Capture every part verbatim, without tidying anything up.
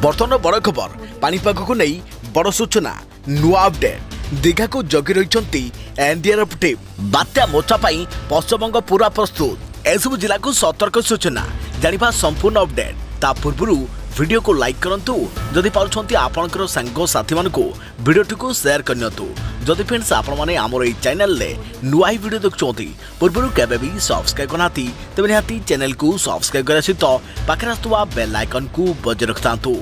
बर्तमान बड़ खबर पानीपाग को नहीं बड़ सूचना नुआ अपडेट दीघा को जगी रही एनडीआरएफ टीम बात्या मोचा पश्चिमबंग पूरा प्रस्तुत एसबू जिला को सतर्क सूचना जानिबा संपूर्ण अपडेट ता पूर्व वीडियो को लाइक करंतु जदि पाउछंती आपनकर संग साथी मानको वीडियो को शेयर करनियतु जदि फ्रेंड्स आपण माने हमर ए चैनल ले नुआ वीडियो देखछंती पूर्व केबे भी सब्सक्राइब करनाती तबे निहाती चैनल को सब्सक्राइब करे सहित पाखरे आस्तुवा बेल आइकन को बजाय रखतांतु।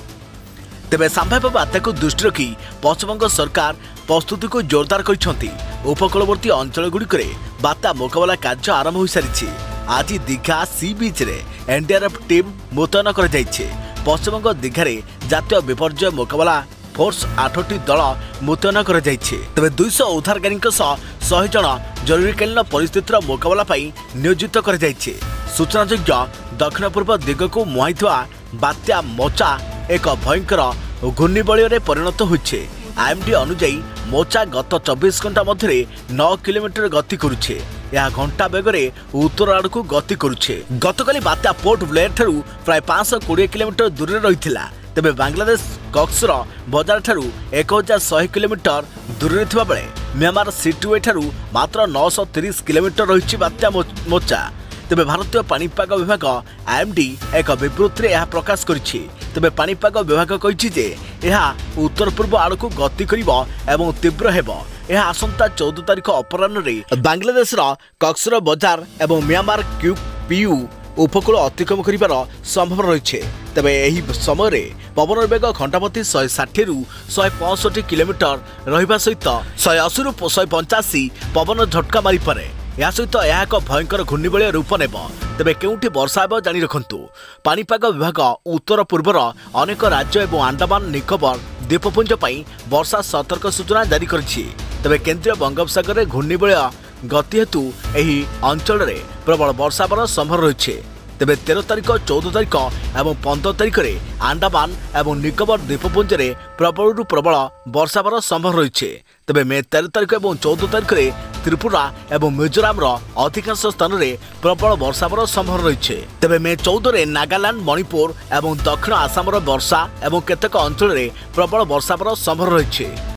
तेबे संभाव्य बात्या को दृष्टि रखी पश्चिमबंग सरकार प्रस्तुति को जोरदार करछंती उपकूलवर्ती अंचल गुड़िक बात्या मुकाबला कार्य आरंभ हो सारी आज दीघा सी बीच रे एनडीआरएफ टीम मुतयन कर पश्चिमबंग दीघार जातीय विपर्यय मुकाबला फोर्स आठटी दल मुतयन कर तेज दुईश उद्धारकारी शहे जन जरूरीकालीन परिस्थितिर मुकाबला नियोजित कर सूचनायोग्य दक्षिण पूर्व दिग को मुहाई बात्या मोचा एक भयंकर घूर्णिबलय परिणत होइछे। आईएमडी अनुजाई मोचा गत चौबीस घंटा मध्य नौ किलोमीटर गति करुछे। यह घंटा बेगरे उत्तर आड़ को गति करुछे। गतकाली बात्या पोर्ट ब्लेयर ठारू प्राय पाँच सौ कोड़े किलोमीटर दूर रही तेबे बांग्लादेश कक्सर बजार ठारू एक हजार शहे किलोमीटर दूर थिबा बेले म्यांमार सिटुए ठारू मात्र नौ सौ तीस किलोमीटर रही बात्या मोचा। तेबे भारतीय पानीपाग विभाग आईएमडी एक विवृत्ति में प्रकाश करिछि। तेबे पानीपाग विभाग कहिछि जे यह उत्तर पूर्व आड़ को गति करिबो एवं तीव्र हेबो। यह आसंता चौदह तारिख अपराह्न रे बांग्लादेश कक्सर बजार एवं म्यांमार क्यूपीयू उपकूल अतिक्रम कर संभव रही। तेबे एही समय रे पवन बेग घंटाप्रति शहे षाठी रु शहे पैंसठ किलोमीटर रहिबा सहित शहे अशी रु शहे पंचाशी पवन झटका मारी पारे। या सहित यह एक भयंकर घूर्णिबलय रूप नेब। तेबे केउठी वर्षा हेब जानि रखंतु। पानीपाग विभाग उत्तर पूर्वर अनेक राज्य एवं अंडमान निकोबर द्वीपपुंज पई वर्षा सतर्क सूचना जारी करिछि। तेबे केंद्रीय बंगोपसागर में घूर्णिबलय गति हेतु एही अंचल रे प्रबल वर्षा हेबार संभव रही। तेबे तेरह तारिख चौदह तारिख एवं पंद्रह तारिख में अंडमान एवं निकोबर द्वीपपुंज में प्रबल प्रबल वर्षा हेबार संभव रही। तेबे मे तेरह तारिख एवं चौदह तारिख में त्रिपुरा एवं मिजोराम अधिकांश स्थान में प्रबल वर्षा हेबार संभव रही। तेबे मे चौदह में नागालैंड मणिपुर एवं दक्षिण आसाम वर्षा एवं केतेक अंचल में प्रबल वर्षा हेबार संभव रही।